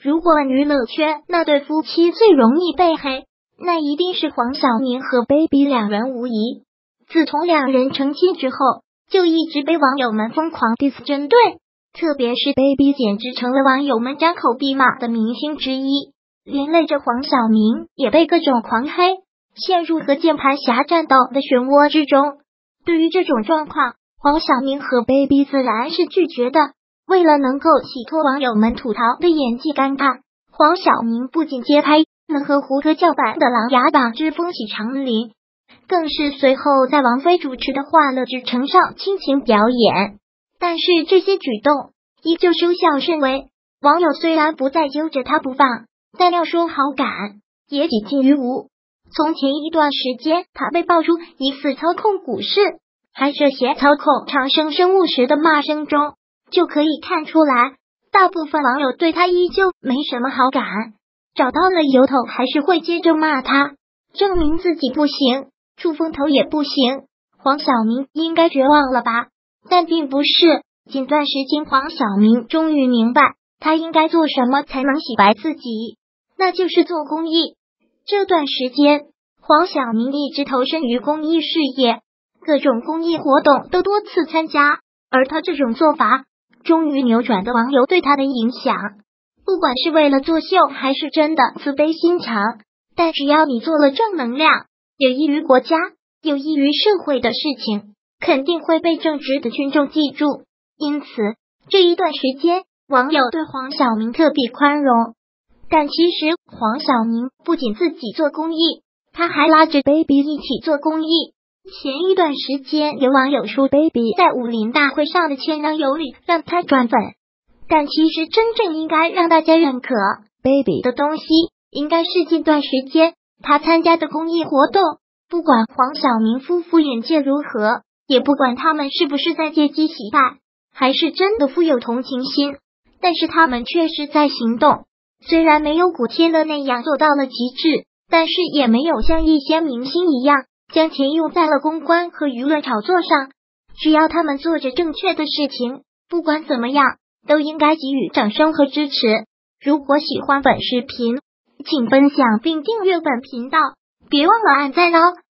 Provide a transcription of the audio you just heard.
如果娱乐圈那对夫妻最容易被黑，那一定是黄晓明和 Baby 两人无疑。自从两人成亲之后，就一直被网友们疯狂 diss 针对，特别是 Baby 简直成了网友们张口闭骂的明星之一，连累着黄晓明也被各种狂黑，陷入和键盘侠战斗的漩涡之中。对于这种状况，黄晓明和 Baby 自然是拒绝的。为了能够洗脱网友们吐槽的演技尴尬，黄晓明不仅接拍了和胡歌叫板的《琅琊榜之风起长林》，更是随后在王菲主持的《欢乐之城》上倾情表演。但是这些举动依旧收效甚微，网友虽然不再揪着他不放，但要说好感也几近于无。从前一段时间他被爆出疑似操控股市，还涉嫌操控长生生物时的骂声中，就可以看出来，大部分网友对他依旧没什么好感，找到了由头还是会接着骂他，证明自己不行，出风头也不行。黄晓明应该绝望了吧？但并不是，近段时间黄晓明终于明白他应该做什么才能洗白自己，那就是做公益。这段时间黄晓明一直投身于公益事业，各种公益活动都多次参加，而他这种做法终于扭转了网友对他的影响。不管是为了作秀还是真的慈悲心肠，但只要你做了正能量，有益于国家有益于社会的事情，肯定会被正直的群众记住。因此这一段时间网友对黄晓明特别宽容。但其实黄晓明不仅自己做公益，他还拉着 Baby 一起做公益。前一段时间有网友说 Baby 在武林大会上的谦让有礼让他转粉，但其实真正应该让大家认可 Baby 的东西，应该是近段时间他参加的公益活动。不管黄晓明夫妇眼界如何，也不管他们是不是在借机洗白，还是真的富有同情心，但是他们确实在行动。虽然没有古天乐那样做到了极致，但是也没有像一些明星一样将钱用在了公关和舆论炒作上。只要他们做着正确的事情，不管怎么样都应该给予掌声和支持。如果喜欢本视频，请分享并订阅本频道，别忘了按赞哦。